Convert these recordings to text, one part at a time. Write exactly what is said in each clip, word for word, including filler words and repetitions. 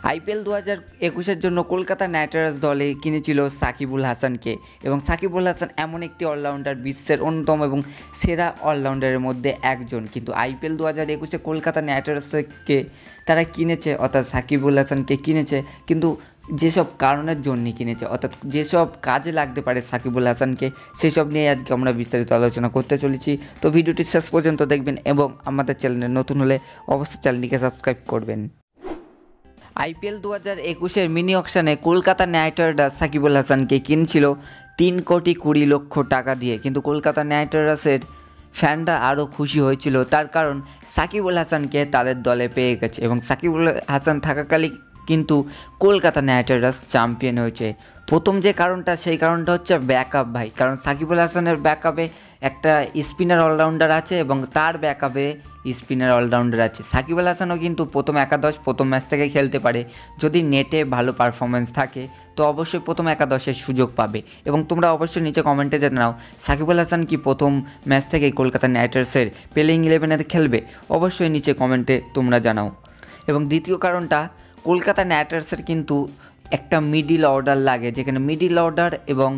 IPL দু হাজার একুশের জন্য কলকাতা নাইট রাইডার্স দলে কিনেছিল সাকিব আল হাসানকে এবং সাকিব আল হাসান এমন একটি অলরাউন্ডার, বিশ্বের অন্যতম এবং সেরা অলরাউন্ডারের মধ্যে একজন। কিন্তু আইপিএল দু হাজার একুশে কলকাতা নাইট রাইডার্সকে তারা কিনেছে, অর্থাৎ সাকিব আল হাসানকে কিনেছে, কিন্তু যেসব কারণের জন্য কিনেছে, অর্থাৎ যেসব কাজে লাগতে পারে সাকিব আল হাসানকে, সেই সব নিয়ে আজকে আমরা বিস্তারিত আলোচনা করতে চলেছি। তো ভিডিওটি শেষ পর্যন্ত দেখবেন এবং আমাদের চ্যানেলে নতুন হলে অবশ্যই চ্যানেলটিকে সাবস্ক্রাইব করবেন। আইপিএল দু হাজার একুশের মিনি অকশানে কলকাতা নাইট রাইডার্স সাকিব আল হাসানকে কিনছিল তিন কোটি কুড়ি লক্ষ টাকা দিয়ে, কিন্তু কলকাতা নাইট রাইডার্সের ফ্যানরা আরও খুশি হয়েছিল, তার কারণ সাকিব আল হাসানকে তাদের দলে পেয়ে গেছে এবং সাকিব আল হাসান থাকাকালীন কিন্তু কলকাতা নাইট রাইডার্স চ্যাম্পিয়ন হয়েছে। প্রথম যে কারণটা, সেই কারণটা হচ্ছে ব্যাকআপ ভাই, কারণ সাকিব আল হাসানের ব্যাকআপে একটা স্পিনার অলরাউন্ডার আছে এবং তার ব্যাকআপে স্পিনার অলরাউন্ডার আছে। সাকিব আল হাসানও কিন্তু প্রথম একাদশ প্রথম ম্যাচ থেকে খেলতে পারে, যদি নেটে ভালো পারফরমেন্স থাকে তো অবশ্যই প্রথম একাদশের সুযোগ পাবে। এবং তোমরা অবশ্যই নিচে কমেন্টে জানাও সাকিব আল হাসান কি প্রথম ম্যাচ থেকেই কলকাতা নাইট রাইডার্সের প্লেইং ইলেভেনে খেলবে, অবশ্যই নিচে কমেন্টে তোমরা জানাও। এবং দ্বিতীয় কারণটা, কলকাতা নাইট রাইডার্সের কিন্তু একটা মিডিল অর্ডার লাগে, যেখানে মিডিল অর্ডার এবং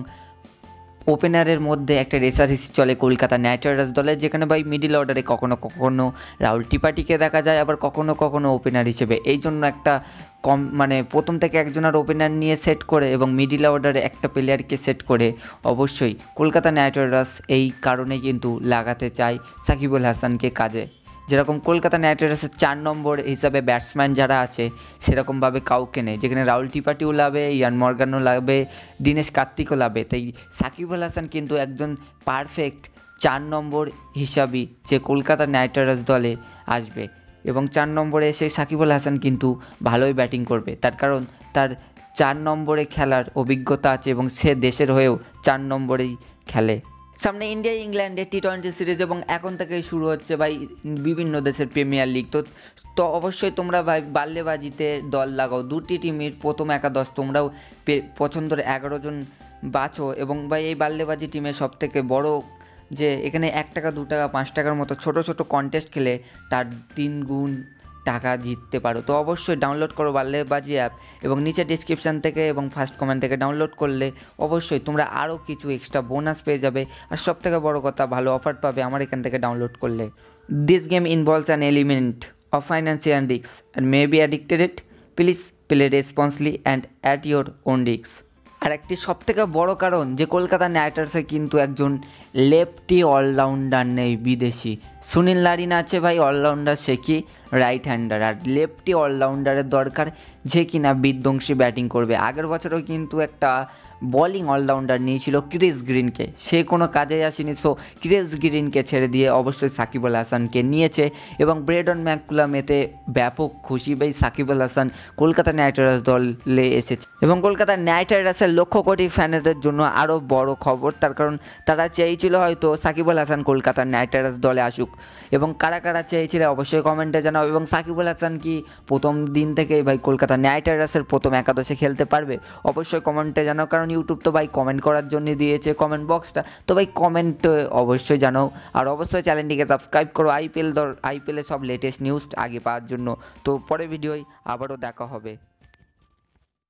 ওপেনারের মধ্যে একটা রেসারেসি চলে কলকাতা নাইট রাইডার্স দলে, যেখানে ভাই মিডিল অর্ডারে কখনো কখনো রাহুল ত্রিপাঠীকে দেখা যায়, আবার কখনো কখনো ওপেনার হিসেবে। এই জন্য একটা কম মানে প্রথম থেকে একজনের ওপেনার নিয়ে সেট করে এবং মিডিল অর্ডারে একটা প্লেয়ারকে সেট করে অবশ্যই কলকাতা নাইট রাইডার্স এই কারণে কিন্তু লাগাতে চায় সাকিব আল হাসানকে কাজে। যেরকম কলকাতা নাইট রাইডার্সের চার নম্বর হিসাবে ব্যাটসম্যান যারা আছে সেরকমভাবে কাউকে নেই, যেখানে রাহুল ত্রিপাঠীও লাভে, ইয়ান মর্গানও লাভে, দীনেশ কার্তিকও লাভে। তাই সাকিব আল হাসান কিন্তু একজন পারফেক্ট চার নম্বর হিসাবে যে কলকাতা নাইট রাইডার্স দলে আসবে এবং চার নম্বরে এসে সাকিব আল হাসান কিন্তু ভালোই ব্যাটিং করবে, তার কারণ তার চার নম্বরে খেলার অভিজ্ঞতা আছে এবং সে দেশের হয়েও চার নম্বরেই খেলে। সামনে ইন্ডিয়া ইংল্যান্ডের টি টোয়েন্টি সিরিজ এবং এখন থেকেই শুরু হচ্ছে ভাই বিভিন্ন দেশের প্রিমিয়ার লিগ। তো তো অবশ্যই তোমরা ভাই বাল্যবাজিতে দল লাগাও, দুটি টিমের প্রথম একাদশ তোমরাও পছন্দের এগারো জন বাছো এবং ভাই এই বাল্যবাজি টিমের সবথেকে বড় যে এখানে এক টাকা দু টাকা পাঁচ টাকার মতো ছোট ছোট কন্টেস্ট খেলে তার তিন গুণ টাকা জিততে পারো। তো অবশ্যই ডাউনলোড করো বাল্যবাজি অ্যাপ এবং নিচে ডিসক্রিপশান থেকে এবং ফার্স্ট কমেন্ট থেকে ডাউনলোড করলে অবশ্যই তোমরা আরও কিছু এক্সট্রা বোনাস পেয়ে যাবে, আর সবথেকে বড় কথা ভালো অফার পাবে আমার এখান থেকে ডাউনলোড করলে। This game involves an element of financial risk and may be addicted it, please play responsibly and at your own risk. আর একটি সবথেকে বড় কারণ যে কলকাতা নাইট রাইডার্সে কিন্তু একজন লেফটি অলরাউন্ডার নেই, বিদেশি সুনীল নারিন আছে ভাই অলরাউন্ডার, সে কি রাইট হ্যান্ডার, আর লেফটি অলরাউন্ডারের দরকার যে কিনা বিধ্বংসী ব্যাটিং করবে। আগের বছরও কিন্তু একটা বলিং অলরাউন্ডার নিয়েছিল ক্রিস গ্রিনকে, সে কোনো কাজে আসেনি, সো ক্রিস গ্রিনকে ছেড়ে দিয়ে অবশ্যই সাকিব আল হাসানকে নিয়েছে এবং ব্রেডন ম্যাককুলাম এতে ব্যাপক খুশি ভাই, সাকিব আল হাসান কলকাতা নাইট রাইডার্স দলে এসেছে। এবং কলকাতা নাইট রাইডার্সের লক্ষ কোটি ফ্যানেদের জন্য আরও বড় খবর, তার কারণ তারা চেয়েছিল হয়তো সাকিব আল হাসান কলকাতা নাইট রাইডার্স দলে আসুক, এবং কারা কারা চেয়েছিল অবশ্যই কমেন্টে জানাও। এবং সাকিব আল হাসান কি প্রথম দিন থেকেই ভাই কলকাতা নাইট রাইডার্সের প্রথম একাদশে খেলতে পারবে, অবশ্যই কমেন্টে জানাও, কারণ ইউটিউব তো ভাই কমেন্ট করার জন্য দিয়েছে কমেন্ট বক্সটা, তো ভাই কমেন্ট অবশ্যই জানাও। আর অবশ্যই চ্যানেলটিকে সাবস্ক্রাইব করো আইপিএল দর আইপিএলের সব লেটেস্ট নিউজ আগে পাওয়ার জন্য। তো পরের ভিডিওয় আবারও দেখা হবে।